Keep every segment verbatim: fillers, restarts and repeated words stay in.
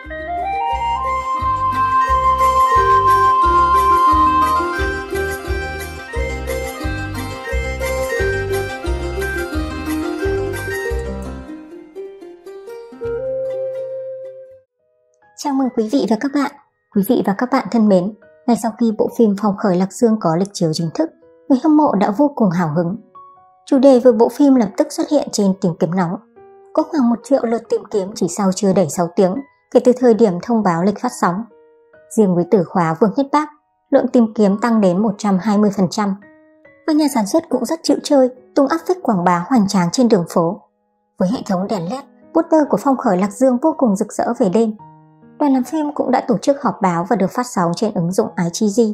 Chào mừng quý vị và các bạn. Quý vị và các bạn thân mến, ngay sau khi bộ phim Phong khởi Lạc Dương có lịch chiếu chính thức, người hâm mộ đã vô cùng hào hứng. Chủ đề về bộ phim lập tức xuất hiện trên tìm kiếm nóng. Có khoảng một triệu lượt tìm kiếm chỉ sau chưa đầy sáu tiếng kể từ thời điểm thông báo lịch phát sóng. Riêng với từ khóa Vương Nhất Bác, lượng tìm kiếm tăng đến một trăm hai mươi phần trăm. Và nhà sản xuất cũng rất chịu chơi, tung áp phích quảng bá hoành tráng trên đường phố. Với hệ thống đèn led, poster của Phong khởi Lạc Dương vô cùng rực rỡ về đêm. Đoàn làm phim cũng đã tổ chức họp báo và được phát sóng trên ứng dụng i giê giê.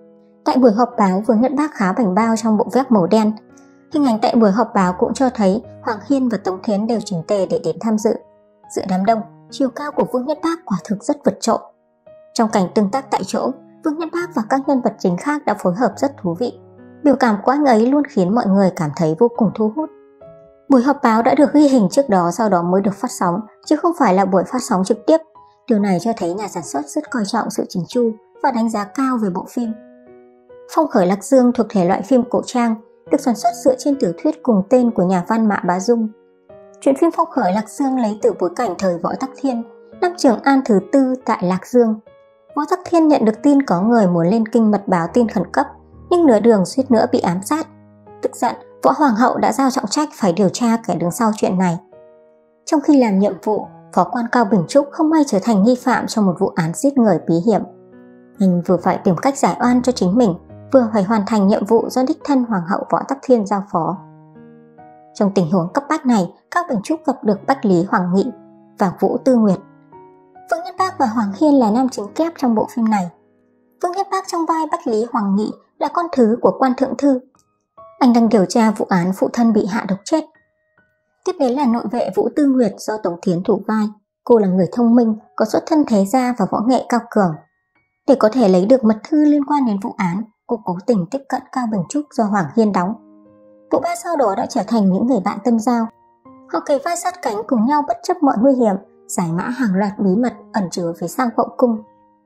Tại buổi họp báo, Vương Nhất Bác khá bảnh bao trong bộ vest màu đen. Hình ảnh tại buổi họp báo cũng cho thấy Hoàng Hiên và Tống Thiến đều chỉnh tề để đến tham dự. Giữa đám đông, chiều cao của Vương Nhất Bác quả thực rất vượt trội. Trong cảnh tương tác tại chỗ, Vương Nhất Bác và các nhân vật chính khác đã phối hợp rất thú vị. Biểu cảm của anh ấy luôn khiến mọi người cảm thấy vô cùng thu hút. Buổi họp báo đã được ghi hình trước đó, sau đó mới được phát sóng, chứ không phải là buổi phát sóng trực tiếp. Điều này cho thấy nhà sản xuất rất coi trọng sự chỉnh chu và đánh giá cao về bộ phim. Phong khởi Lạc Dương thuộc thể loại phim cổ trang, được sản xuất dựa trên tiểu thuyết cùng tên của nhà văn Mã Bá Dung. Truyện phim Phong khởi Lạc Dương lấy từ bối cảnh thời Võ Tắc Thiên, năm Trường An thứ tư tại Lạc Dương. Võ Tắc Thiên nhận được tin có người muốn lên kinh mật báo tin khẩn cấp, nhưng nửa đường suýt nữa bị ám sát. Tức giận, Võ Hoàng hậu đã giao trọng trách phải điều tra kẻ đứng sau chuyện này. Trong khi làm nhiệm vụ, Phó quan Cao Bình Trúc không may trở thành nghi phạm trong một vụ án giết người bí hiểm. Anh vừa phải tìm cách giải oan cho chính mình, vừa phải hoàn thành nhiệm vụ do đích thân Hoàng hậu Võ Tắc Thiên giao phó. Trong tình huống cấp bách này, Cao Bình Trúc gặp được Bách Lý Hoàng Nghị và Vũ Tư Nguyệt. Vương Nhất Bác và Hoàng Hiên là nam chính kép trong bộ phim này. Vương Nhất Bác trong vai Bách Lý Hoàng Nghị là con thứ của quan thượng thư. Anh đang điều tra vụ án phụ thân bị hạ độc chết. Tiếp đến là nội vệ Vũ Tư Nguyệt do Tống Thiến thủ vai. Cô là người thông minh, có xuất thân thế gia và võ nghệ cao cường. Để có thể lấy được mật thư liên quan đến vụ án, cô cố tình tiếp cận Cao Bình Trúc do Hoàng Hiên đóng. Bộ ba sau đó đã trở thành những người bạn tâm giao. Họ kề vai sát cánh cùng nhau bất chấp mọi nguy hiểm, giải mã hàng loạt bí mật ẩn chứa phía sau hậu cung.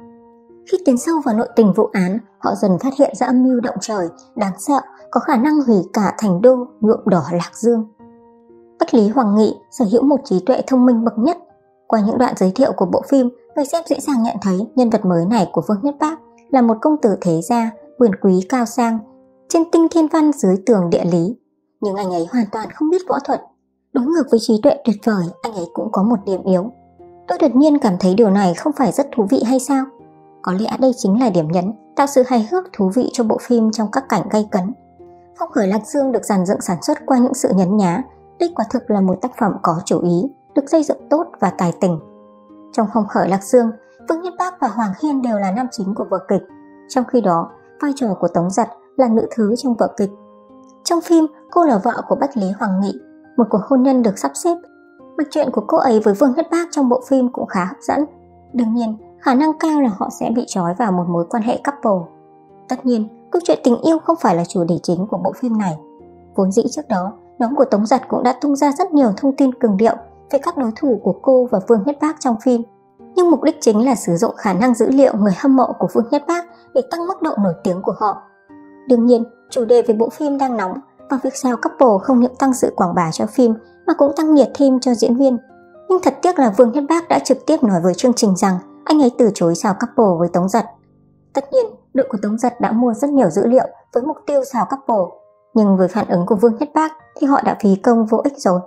Khi tiến sâu vào nội tình vụ án, họ dần phát hiện ra âm mưu động trời, đáng sợ, có khả năng hủy cả thành đô, nhuộm đỏ Lạc Dương. Bách Lý Hoàng Nghị sở hữu một trí tuệ thông minh bậc nhất. Qua những đoạn giới thiệu của bộ phim, người xem dễ dàng nhận thấy nhân vật mới này của Vương Nhất Bác là một công tử thế gia, quyền quý cao sang, trên tinh thiên văn dưới tường địa lý. Nhưng anh ấy hoàn toàn không biết võ thuật. Đối ngược với trí tuệ tuyệt vời, anh ấy cũng có một điểm yếu. Tôi đột nhiên cảm thấy điều này không phải rất thú vị hay sao? Có lẽ đây chính là điểm nhấn, tạo sự hài hước thú vị cho bộ phim trong các cảnh gay cấn. Phong khởi Lạc Dương được dàn dựng sản xuất qua những sự nhấn nhá. Đây quả thực là một tác phẩm có chủ ý, được xây dựng tốt và tài tình. Trong Phong khởi Lạc Dương, Vương Nhất Bác và Hoàng Hiên đều là nam chính của vở kịch. Trong khi đó, vai trò của Tống Giật là nữ thứ trong vở kịch. Trong phim, cô là vợ của Bách Lý Hoàng Nghị, một cuộc hôn nhân được sắp xếp. Mạch truyện của cô ấy với Vương Nhất Bác trong bộ phim cũng khá hấp dẫn. Đương nhiên, khả năng cao là họ sẽ bị trói vào một mối quan hệ couple. Tất nhiên, câu chuyện tình yêu không phải là chủ đề chính của bộ phim này. Vốn dĩ trước đó, nhóm của Tống Giật cũng đã tung ra rất nhiều thông tin cường điệu về các đối thủ của cô và Vương Nhất Bác trong phim. Nhưng mục đích chính là sử dụng khả năng dữ liệu người hâm mộ của Vương Nhất Bác để tăng mức độ nổi tiếng của họ. Đương nhiên, chủ đề về bộ phim đang nóng và việc sao couple không những tăng sự quảng bá cho phim mà cũng tăng nhiệt thêm cho diễn viên. Nhưng thật tiếc là Vương Nhất Bác đã trực tiếp nói với chương trình rằng anh ấy từ chối sao couple với Tống Giật. Tất nhiên, đội của Tống Giật đã mua rất nhiều dữ liệu với mục tiêu sao couple. Nhưng với phản ứng của Vương Nhất Bác thì họ đã phí công vô ích rồi.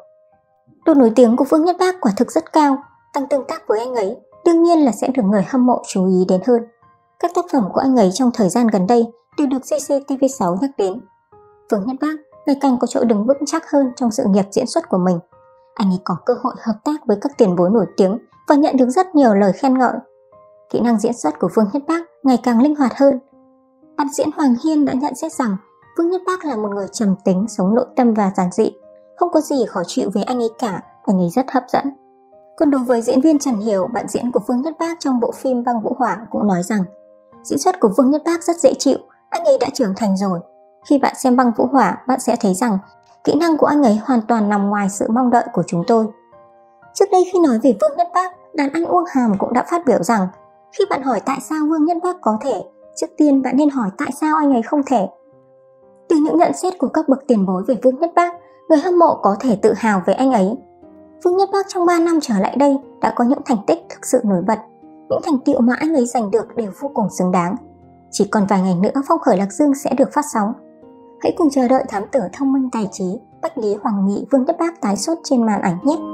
Độ nổi tiếng của Vương Nhất Bác quả thực rất cao, tăng tương tác với anh ấy đương nhiên là sẽ được người hâm mộ chú ý đến hơn. Các tác phẩm của anh ấy trong thời gian gần đây đều được xê xê tê vê sáu nhắc đến. Vương Nhất Bác ngày càng có chỗ đứng vững chắc hơn trong sự nghiệp diễn xuất của mình. Anh ấy có cơ hội hợp tác với các tiền bối nổi tiếng và nhận được rất nhiều lời khen ngợi. Kỹ năng diễn xuất của Vương Nhất Bác ngày càng linh hoạt hơn. Bạn diễn Hoàng Hiên đã nhận xét rằng Vương Nhất Bác là một người trầm tính, sống nội tâm và giản dị. Không có gì khó chịu với anh ấy cả, anh ấy rất hấp dẫn. Còn đối với diễn viên Trần Hiểu, bạn diễn của Vương Nhất Bác trong bộ phim Băng Vũ Hỏa cũng nói rằng diễn xuất của Vương Nhất Bác rất dễ chịu, anh ấy đã trưởng thành rồi. Khi bạn xem Băng Vũ Hỏa, bạn sẽ thấy rằng kỹ năng của anh ấy hoàn toàn nằm ngoài sự mong đợi của chúng tôi. Trước đây khi nói về Vương Nhất Bác, đàn anh Uông Hàm cũng đã phát biểu rằng khi bạn hỏi tại sao Vương Nhất Bác có thể, trước tiên bạn nên hỏi tại sao anh ấy không thể. Từ những nhận xét của các bậc tiền bối về Vương Nhất Bác, người hâm mộ có thể tự hào về anh ấy. Vương Nhất Bác trong ba năm trở lại đây đã có những thành tích thực sự nổi bật. Những thành tựu mà anh ấy giành được đều vô cùng xứng đáng. Chỉ còn vài ngày nữa Phong khởi Lạc Dương sẽ được phát sóng. Hãy cùng chờ đợi thám tử thông minh tài trí Bách Lý Hoàng Nghị Vương Nhất Bác tái xuất trên màn ảnh nhé!